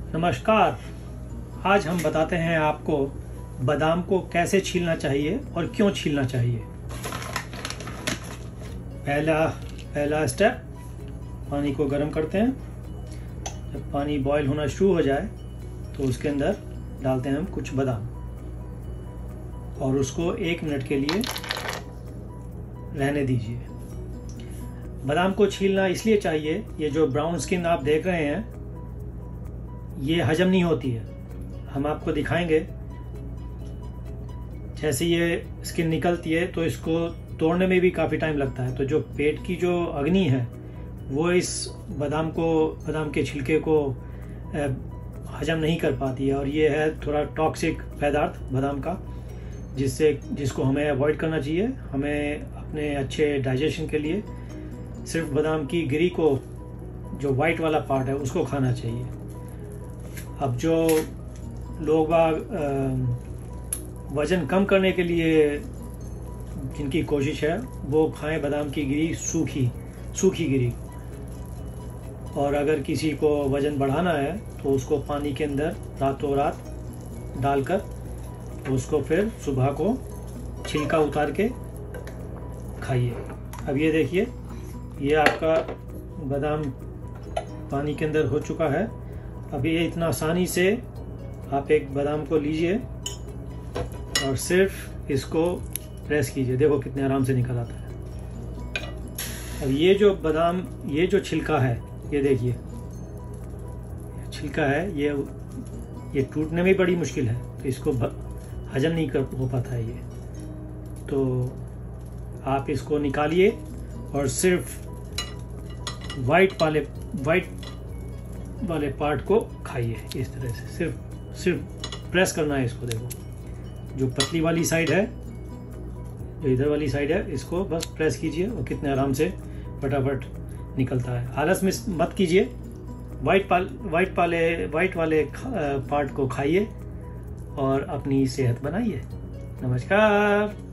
नमस्कार। आज हम बताते हैं आपको बादाम को कैसे छीलना चाहिए और क्यों छीलना चाहिए। पहला स्टेप, पानी को गर्म करते हैं। जब पानी बॉईल होना शुरू हो जाए तो उसके अंदर डालते हैं हम कुछ बादाम और उसको 1 मिनट के लिए रहने दीजिए। बादाम को छीलना इसलिए चाहिए, ये जो ब्राउन स्किन आप देख रहे हैं ये हजम नहीं होती है। हम आपको दिखाएंगे। जैसे ये स्किन निकलती है तो इसको तोड़ने में भी काफ़ी टाइम लगता है। तो जो पेट की जो अग्नि है वो इस बादाम के छिलके को हजम नहीं कर पाती है और ये है थोड़ा टॉक्सिक पदार्थ बादाम का, जिसको हमें अवॉइड करना चाहिए। हमें अपने अच्छे डाइजेशन के लिए सिर्फ बादाम की गिरी को, जो वाइट वाला पार्ट है, उसको खाना चाहिए। अब जो लोग वज़न कम करने के लिए जिनकी कोशिश है वो खाएं बादाम की गिरी, सूखी गिरी। और अगर किसी को वज़न बढ़ाना है तो उसको पानी के अंदर रातों रात डालकर तो उसको फिर सुबह को छिलका उतार के खाइए। अब ये देखिए, ये आपका बादाम पानी के अंदर हो चुका है। अब ये इतना आसानी से आप एक बादाम को लीजिए और सिर्फ इसको प्रेस कीजिए। देखो कितने आराम से निकल आता है। अब ये जो बादाम, ये जो छिलका है, ये देखिए छिलका है, ये टूटने में बड़ी मुश्किल है, तो इसको हजम नहीं हो पाता है ये। तो आप इसको निकालिए और सिर्फ वाइट वाले पार्ट को खाइए। इस तरह से सिर्फ प्रेस करना है इसको। देखो जो पतली वाली साइड है, जो इधर वाली साइड है, इसको बस प्रेस कीजिए और कितने आराम से फटाफट निकलता है। आलस में मत कीजिए, वाइट वाले पार्ट को खाइए और अपनी सेहत बनाइए। नमस्कार।